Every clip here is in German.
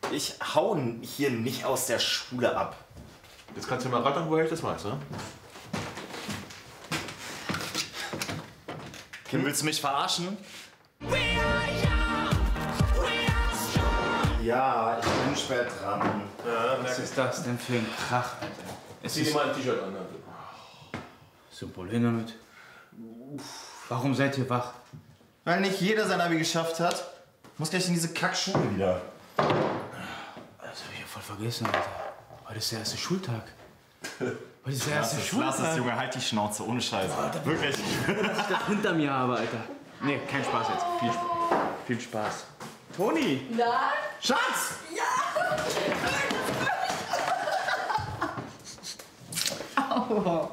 Ich hau hier nicht aus der Schule ab. Jetzt kannst du mal raten, woher ich das weiß, ne? Kim, willst du mich verarschen? Ja, ich bin spät dran. Ja, Was ist das denn für ein Krach, Alter? Zieh dir mal ein T-Shirt an. Symbol hin damit. Warum seid ihr wach? Weil nicht jeder sein Abi geschafft hat. Muss gleich in diese Kackschule wieder. Das hab ich ja voll vergessen, Alter. Heute ist der erste Schultag. Heute ist der erste Schultag. Lass es, Junge, halt die Schnauze, ohne Scheiß. Wirklich. Dass ich das hinter mir habe, Alter. Nee, kein Spaß jetzt. Viel Spaß. Toni! Na? Schatz! Aua.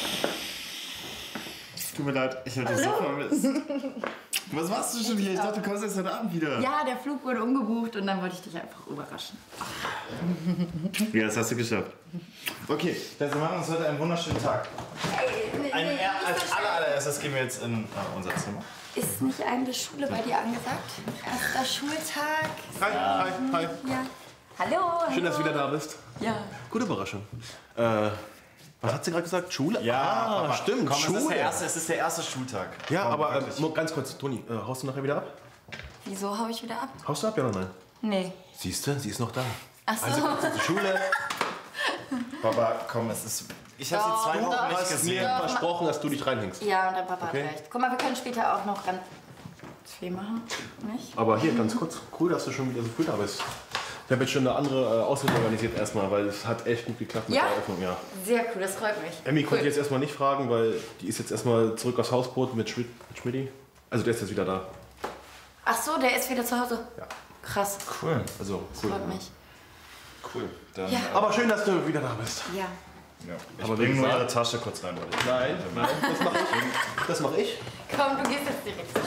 Tut mir leid, ich hab dich so vermisst. Was machst du schon hier? Ich dachte, du kommst jetzt heute Abend wieder. Ja, der Flug wurde umgebucht und dann wollte ich dich einfach überraschen. Ja, das hast du geschafft. Okay, wir machen uns heute einen wunderschönen Tag. Als allererstes gehen wir jetzt in unser Zimmer. Ist nicht eigentlich Schule bei dir angesagt? Erster Schultag. Hi. Ja. Hallo. Schön, dass du wieder da bist. Ja. Gute Überraschung. Was hat sie gerade gesagt? Schule? Ja, Papa, stimmt, komm, Schule. Es ist der erste Schultag. Ja, Komm, aber wirklich. nur ganz kurz, Toni, haust du nachher wieder ab? Wieso hau ich wieder ab? Haust du ab, ja oder nein? Nee. Siehst du, sie ist noch da. Ach so. Also kommst du zur Schule. Papa, komm, es ist... Ich habe sie 2 Wochen Du nicht hast gesehen. mir versprochen, dass du dich reinhängst. Ja, und der Papa Okay. hat recht. Guck mal, wir können später auch noch ganz viel machen. Nicht? Aber hier, ganz kurz, cool, dass du schon wieder so früh da bist. Ich habe jetzt schon eine andere Ausbildung organisiert erstmal, weil es hat echt gut geklappt mit Ja? der Eröffnung. Ja. Sehr cool, das freut mich. Emmy konnte ich jetzt erstmal nicht fragen, weil die ist jetzt erstmal zurück aufs Hausboot mit Schmidti. Also der ist jetzt wieder da. Ach so, der ist wieder zu Hause? Ja. Krass. Cool. Also Das cool. freut mich. Cool. Dann, Ja. Aber schön, dass du wieder da bist. Ja. ja. Ich Aber bring wie nur gesagt- ihre Tasche kurz rein, Leute. Nein, das mache ich. Das mache ich. Komm, du gehst jetzt direkt.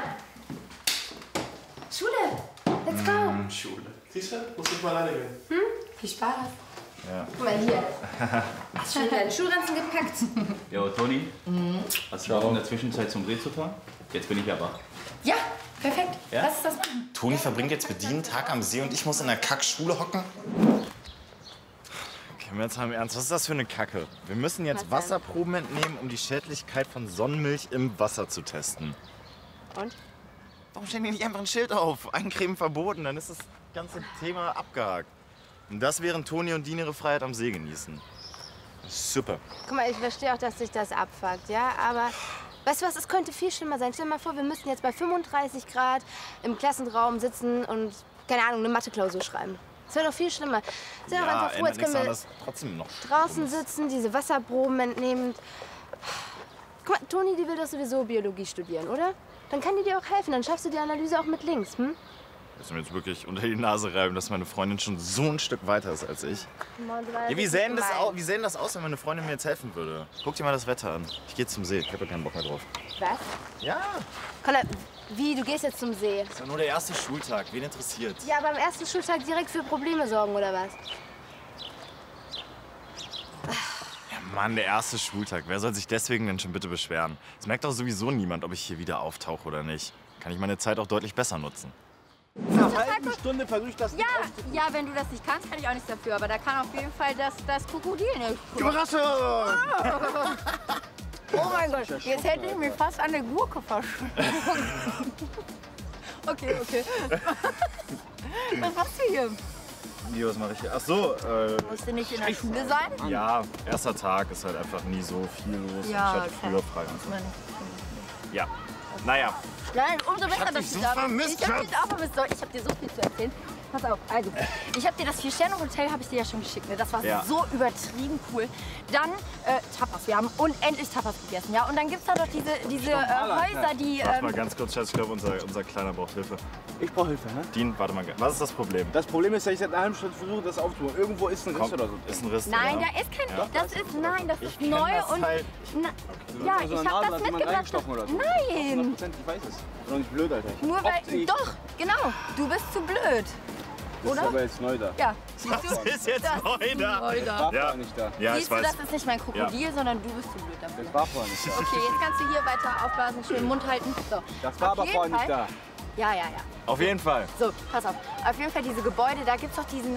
Schule, let's go. Schule. Siehst du, musst nicht mal alleine gehen. Viel Spaß. Ja. Guck mal hier. Hast du schon deinen Schulranzen gepackt? Jo, Toni, hast du Bock in der Zwischenzeit zum See zu fahren? Jetzt bin ich ja wach. Ja, perfekt. Ja? Lass uns das machen. Toni verbringt jetzt mit dir einen Tag am See und ich muss in der Kackschule hocken? Okay, jetzt mal im Ernst, was ist das für eine Kacke? Wir müssen jetzt Was denn? Wasserproben entnehmen, um die Schädlichkeit von Sonnenmilch im Wasser zu testen. Und? Warum stellen die nicht einfach ein Schild auf? Eincremen verboten, dann ist das ganze Thema abgehakt. Und das während Toni und Dean ihre Freiheit am See genießen. Super. Guck mal, ich verstehe auch, dass sich das abfuckt, ja, aber weißt du was, es könnte viel schlimmer sein. Stell dir mal vor, wir müssten jetzt bei 35 Grad im Klassenraum sitzen und, keine Ahnung, eine Mathe-Klausur schreiben. Das wäre doch viel schlimmer. Stell dir doch einfach vor, jetzt können wir das trotzdem noch. draußen sitzen, diese Wasserproben entnehmen. Guck mal, Toni, die will doch sowieso Biologie studieren, oder? Dann kann die dir auch helfen, dann schaffst du die Analyse auch mit links, hm? Willst du mir jetzt wirklich unter die Nase reiben, dass meine Freundin schon so ein Stück weiter ist als ich? Mann, du Ja, warst wie richtig sähe gemein. das aus, wenn meine Freundin mir jetzt helfen würde? Guck dir mal das Wetter an. Ich gehe zum See. Ich habe ja keinen Bock mehr drauf. Was? Ja, Conrad, wie, du gehst jetzt zum See? ist ja nur der erste Schultag. Wen interessiert? Ja, aber am ersten Schultag direkt für Probleme sorgen, oder was? Ja, Mann, der erste Schultag. Wer soll sich deswegen denn schon bitte beschweren? Es merkt doch sowieso niemand, ob ich hier wieder auftauche oder nicht. Kann ich meine Zeit auch deutlich besser nutzen. Nach einer halben Stunde versuche ich das nicht Ja, wenn du das nicht kannst, kann ich auch nichts dafür. Aber da kann auf jeden Fall das Krokodil nicht. Überraschung! Oh mein Gott, jetzt hätte ich mir fast an der Gurke verschluckt. Okay. Was machst du hier? Wie, was mache ich hier? Ach so, Musst du nicht in der Schule sein? ja, erster Tag ist halt einfach nie so viel los. Ja, ich hatte klar. früher frei und so. Ja, naja. Nein, umso besser, hab dass dich du so da bist. vermisst, Ich hab Schatz. dich auch vermisst. So, ich hab dir so viel zu erzählen. Pass auf, also, ich habe dir das 4-Sterne-Hotel habe ich dir ja schon geschickt. Ne? Das war Ja. so übertrieben cool. Dann Tapas, wir haben unendlich Tapas gegessen. Ja? Und dann gibt es da doch diese Häuser, die... Warte mal ganz kurz, Schatz, ich glaube, unser Kleiner braucht Hilfe. Ich brauche Hilfe, ne? Dean, warte mal, was ist das Problem? Das Problem ist, dass ich seit einer halben Stunde versuche, das aufzubauen. Irgendwo ist ein Riss oder so. Ist ein Riss Nein, drin, da ist kein... Ja. Das ist... Nein, das ist kenn neu das und... halt. Na, ja, So ich eine habe Nadel das hat jemand mitgebracht. reingestochen oder so. Nein! 100%, ich weiß es. Ist doch nicht blöd, Alter. Nur weil... Optik. Doch, genau. Du bist zu blöd. Das ist oder? aber jetzt neu da. Ja. Siehst Das du? ist jetzt Das neu ist da. neu da. War Ja. vorher nicht da. Ja, Siehst ich du, weiß. das ist nicht mein Krokodil, sondern du bist zu blöd dafür. Das war vorher nicht da. Okay, jetzt kannst du hier weiter aufblasen, schön Mund halten. So. Das war aber Auf jeden vorher nicht Fall- da. Ja. Auf jeden Fall. So, pass auf. Auf jeden Fall diese Gebäude, da gibt's doch diesen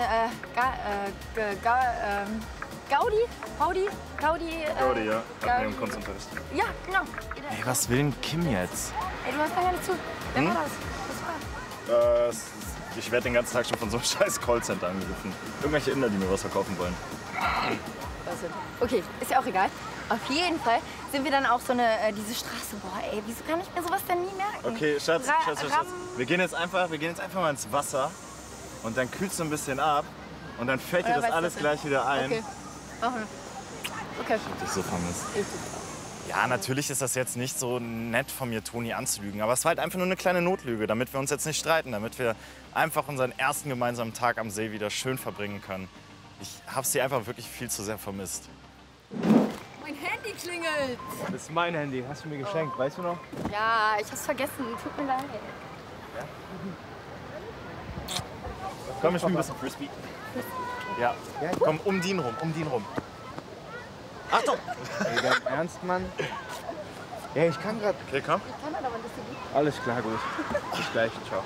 Gaudi? Gaudi, ja. Hatten wir im Kunstunterricht. Ja, genau. Ey, was will denn Kim jetzt? Ey, du hörst da gar nicht zu. Wer war das? Was war? Ich werde den ganzen Tag schon von so einem scheiß Callcenter angerufen. Irgendwelche Inder, die mir was verkaufen wollen. Okay, ist ja auch egal. Auf jeden Fall sind wir dann auch so diese Straße. Boah, ey, wieso kann ich mir sowas denn nie merken? Okay, Schatz. Wir gehen jetzt einfach mal ins Wasser und dann kühlst du ein bisschen ab und dann fällt dir das alles gleich wieder ein. Okay, machen wir. Okay. Ich hab dich so vermisst. Ja, natürlich ist das jetzt nicht so nett von mir, Toni anzulügen. Aber es war halt einfach nur eine kleine Notlüge, damit wir uns jetzt nicht streiten. Damit wir einfach unseren ersten gemeinsamen Tag am See wieder schön verbringen können. Ich habe sie einfach wirklich viel zu sehr vermisst. Mein Handy klingelt. Das ist mein Handy. Hast du mir geschenkt, weißt du noch? Ja, ich hab's vergessen. Tut mir leid. Komm, wir spielen ein bisschen Frisbee. Ja, komm, um den rum. Achtung! Ey, ganz ernst, Mann? Ja, ich kann grad. Okay, komm. Ich kann das aber nicht so gut. Alles klar, gut. Bis gleich, ciao.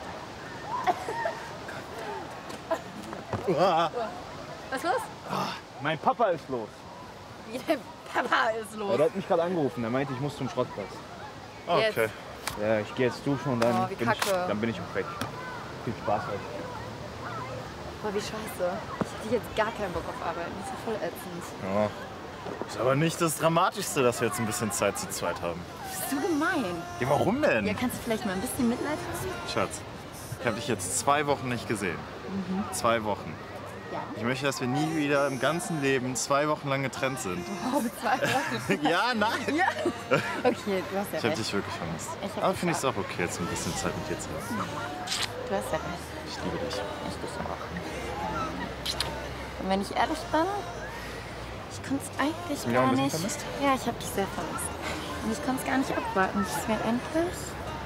Was ist los? Mein Papa ist los. Wie dein Papa ist Ja, los. der hat mich gerade angerufen. Der meinte, ich muss zum Schrottplatz. Okay. Ja, ich gehe jetzt duschen und dann, Oh, wie kacke. bin ich auch weg. Viel Spaß euch. Boah, wie scheiße. Ich hatte jetzt gar keinen Bock auf Arbeiten. Das ist ja voll ätzend. Ja. Ist aber nicht das Dramatischste, dass wir jetzt ein bisschen Zeit zu zweit haben. Bist du gemein? Ja, warum denn? Ja, kannst du vielleicht mal ein bisschen Mitleid haben? Schatz, ich habe dich jetzt 2 Wochen nicht gesehen. 2 Wochen. Ja. Ich möchte, dass wir nie wieder im ganzen Leben 2 Wochen lang getrennt sind. Oh, 2 Wochen. Ja, nein. Ja. Okay, du hast ja Ich habe recht. dich wirklich vermisst. Ich hab Aber dich finde ich es auch. auch okay, jetzt ein bisschen Zeit mit dir zu haben. Du hast ja recht. Ich liebe dich. Ich dich auch. Und wenn ich ehrlich bin, ich konnte es eigentlich Mich auch gar ein bisschen nicht. vermisst? Ja, ich habe dich sehr vermisst. Und ich konnte es gar nicht abwarten, bis wir endlich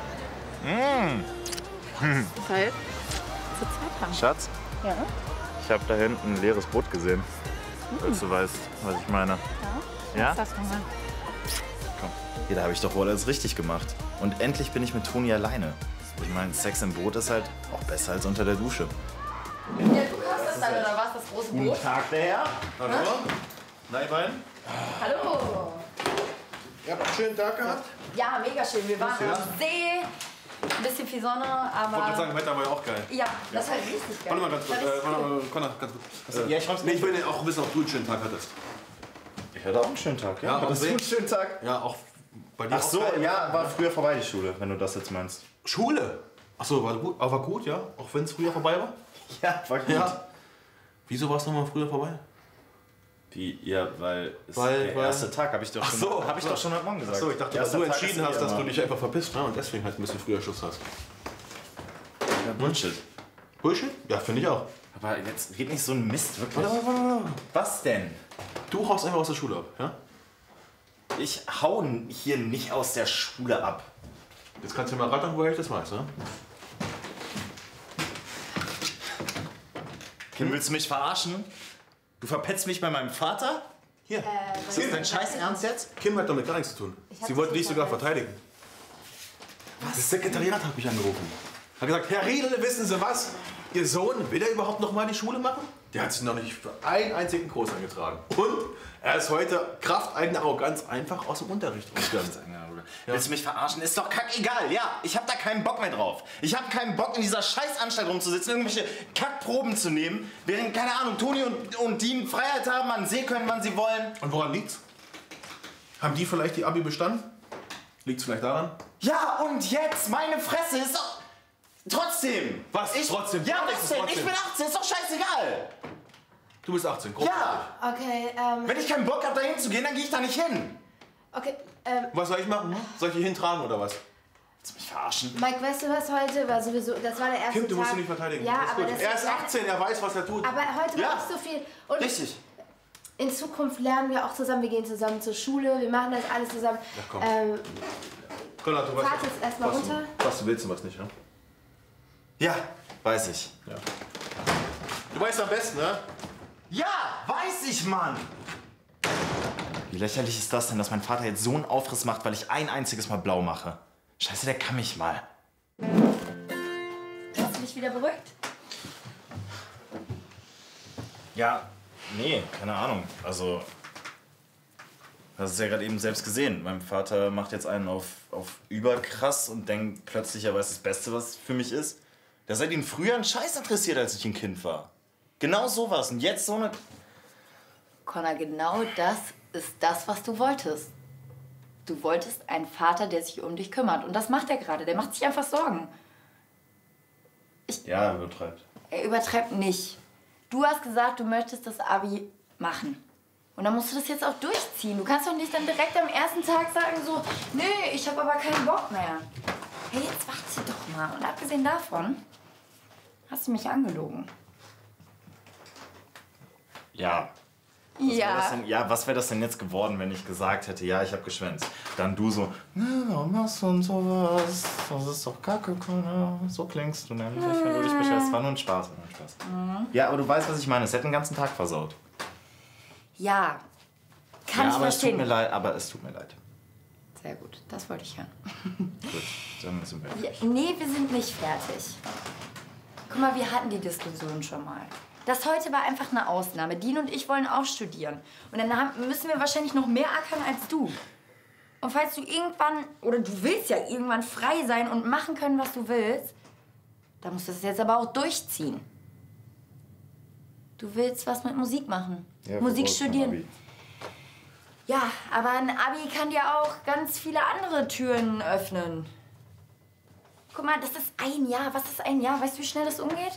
Zeit zu zweit haben. Schatz, Ja? ich habe da hinten ein leeres Boot gesehen. Falls du weißt, was ich meine. Ja? Sag's doch mal. Ja, da habe ich doch wohl alles richtig gemacht. Und endlich bin ich mit Toni alleine. Ich meine, Sex im Boot ist halt auch besser als unter der Dusche. Ja, du hast das dann, oder was? Das große Boot? Tag, der Herr. Hallo? Nein, Hallo! Ihr habt einen schönen Tag gehabt? Ja, mega schön. Wir waren am See. Ein bisschen viel Sonne, Ich wollte aber. sagen, Wetter war ja auch geil. Ja, das war richtig geil. Warte mal ganz kurz. Das war richtig cool. Connor, ganz kurz. Ja, ich schreib's Nee, ich will auch wissen, ob du einen schönen Tag hattest. Ich hatte auch einen schönen Tag. Ja, Hattest du einen schönen Tag? Ja, auch bei dir. Ach so, auch geil. ja, war früher vorbei die Schule, wenn du das jetzt meinst. Schule? Ach so, war gut, aber war gut, ja? Auch wenn es früher vorbei war? Ja, war gut. Ja. Wieso war es nochmal früher vorbei? Wie, ja, weil es Weil- der weil- erste Tag, habe ich doch Ach schon, so, hab ich doch schon heute Morgen gesagt. Ach so, ich dachte, weil Erster du Tag entschieden ist hast, dass du immer. dich einfach verpisst, ne? Und deswegen halt ein bisschen früher Schluss hast. Ja, Bullshit. Bullshit? Ja, finde ich auch. Aber jetzt red nicht so ein Mist, wirklich. Was denn? Du haust einfach aus der Schule ab, ja? Ich hau hier nicht aus der Schule ab. Jetzt kannst du mal raten, woher ich das weiß, ne? Kim, willst du mich verarschen? Du verpetzt mich bei meinem Vater? Hier. Ist das dein Scheiß Ernst jetzt? Kim hat damit gar nichts zu tun. Sie wollte dich sogar verteidigen. Das Sekretariat hat mich angerufen. Hat gesagt, Herr Riedel, wissen Sie was? Ihr Sohn, will er überhaupt noch mal die Schule machen? Der hat sich noch nicht für einen einzigen Kurs angetragen. Und er ist heute Kraft eigener Arroganz einfach aus dem Unterricht gegangen. Willst du mich verarschen? Ist doch kackegal. Ja, ich hab da keinen Bock mehr drauf. Ich hab keinen Bock, in dieser Scheißanstalt rumzusitzen, irgendwelche Kackproben zu nehmen, während, keine Ahnung, Toni und Dean Freiheit haben, an den See können, wann sie wollen. Und woran liegt's? Haben die vielleicht die Abi bestanden? Liegt's vielleicht daran? Ja, und jetzt? Meine Fresse ist doch... Trotzdem! Was? Trotzdem? Ja, Was was ist denn? trotzdem? Ich bin 18, ist doch scheißegal! Du bist 18, grob. Ja! Okay, Wenn ich keinen Bock hab, da hinzugehen, dann gehe ich da nicht hin. okay, Was soll ich machen? Soll ich hier hintragen oder was? Willst du mich verarschen? Mike, weißt du was heute war sowieso, das war der erste Kim, du Tag. musst ihn nicht verteidigen. Ja, Alles aber gut. das Er ist 18, er weiß, was er tut. Aber heute Ja. war nicht so viel. Und Richtig. in Zukunft lernen wir auch zusammen, wir gehen zusammen zur Schule, wir machen das alles zusammen. Ja, komm. Konrad, du weißt, Fahrt jetzt erstmal was runter. Was du willst und was nicht, ne? Ja, weiß ich. Ja. Du weißt am besten, ne? Ja, weiß ich, Mann! Wie lächerlich ist das denn, dass mein Vater jetzt so einen Aufriss macht, weil ich ein einziges Mal blau mache? Scheiße, der kann mich mal. du dich wieder beruhigt? Ja, nee, keine Ahnung. Also, hast es ja gerade eben selbst gesehen. Mein Vater macht jetzt einen auf überkrass und denkt plötzlich, er weiß das Beste, was für mich ist. Der hat ihn früher einen Scheiß interessiert, als ich ein Kind war. Genau sowas. Und jetzt so eine... Connor, genau das ist das, was du wolltest. Du wolltest einen Vater, der sich um dich kümmert. Und das macht er gerade. Der macht sich einfach Sorgen. Ja, er übertreibt. Er übertreibt nicht. Du hast gesagt, du möchtest das Abi machen. Und dann musst du das jetzt auch durchziehen. Du kannst doch nicht dann direkt am ersten Tag sagen so, nö, ich habe aber keinen Bock mehr. Hey, jetzt warte doch mal. Und abgesehen davon hast du mich angelogen. Ja. Was wäre das denn jetzt geworden, wenn ich gesagt hätte, ja, ich habe geschwänzt? Dann du so, warum machst du denn sowas? Das ist doch kacke, Connor. So klingst du nämlich, wenn du dich beschwerst. Es war nur ein Spaß. Ja, aber du weißt, was ich meine. Es hätte den ganzen Tag versaut. Ja, kann ich aber verstehen. Es tut mir leid. Sehr gut, das wollte ich hören. Gut, dann sind wir Ja, nee, wir sind nicht fertig. Guck mal, wir hatten die Diskussion schon mal. Das heute war einfach eine Ausnahme. Dean und ich wollen auch studieren. Und dann müssen wir wahrscheinlich noch mehr ackern als du. Und falls du irgendwann, oder du willst ja irgendwann frei sein und machen können, was du willst, dann musst du das jetzt aber auch durchziehen. Du willst was mit Musik machen. Ja, Musik studieren. Ja, aber ein Abi kann dir auch ganz viele andere Türen öffnen. Guck mal, das ist ein Jahr. Was ist ein Jahr? Weißt du, wie schnell das umgeht?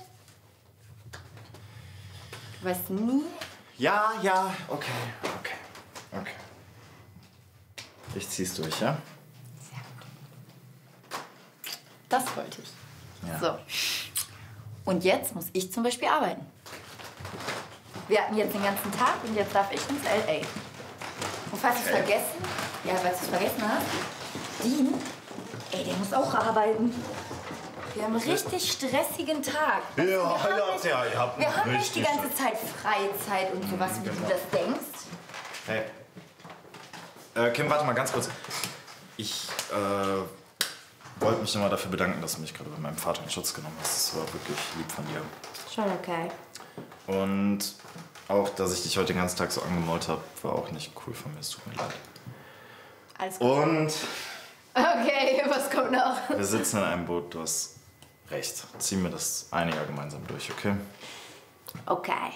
Du weißt nie. Ja, okay. Ich zieh's durch, ja? Sehr gut. Das wollte ich. Ja. So. Und jetzt muss ich zum Beispiel arbeiten. Wir hatten jetzt den ganzen Tag und jetzt darf ich ins L.A. Und falls du es vergessen hast, Dean, der muss auch arbeiten. Wir haben einen richtig stressigen Tag. Ihr habt Wir haben nicht die ganze Zeit Freizeit und sowas, wie du das denkst. Hey. Kim, warte mal ganz kurz. Ich wollte mich nochmal dafür bedanken, dass du mich gerade bei meinem Vater in Schutz genommen hast. Das war wirklich lieb von dir. Schon okay. Und auch, dass ich dich heute den ganzen Tag so angemault habe, war auch nicht cool von mir. Es tut mir leid. Alles gut. Und Okay, was kommt noch? wir sitzen in einem Boot. Du hast recht. Ziehen wir das eine Jahr gemeinsam durch, okay? Okay.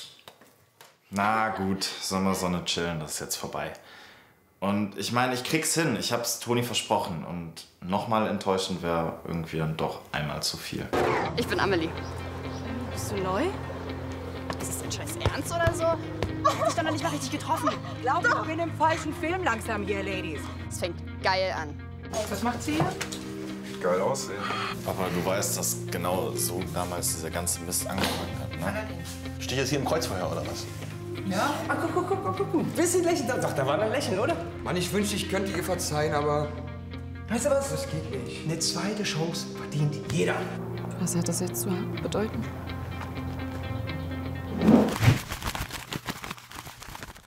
Na gut, Sommersonne chillen, das ist jetzt vorbei. Und ich meine, ich krieg's hin. Ich hab's Toni versprochen. Und nochmal enttäuschend wäre irgendwie dann doch einmal zu viel. Ich bin Amelie. Bist du neu? Ist das dein scheiß Ernst oder so? Ich hab dich doch noch nicht mal richtig getroffen. Glaub doch, ich bin im falschen Film langsam hier, Ladies. Es fängt geil an. Was macht sie hier? Geil aussehen. Aber du weißt, dass genau so damals dieser ganze Mist angefangen hat, ne? Stehe ich jetzt hier im Kreuzfeuer oder was? Ja? Ah, guck. Ein bisschen lächeln. Doch, da war ein Lächeln, oder? Mann, ich wünschte, ich könnte ihr verzeihen, aber... Weißt du was? Das geht nicht. Eine zweite Chance verdient jeder. Was hat das jetzt zu bedeuten?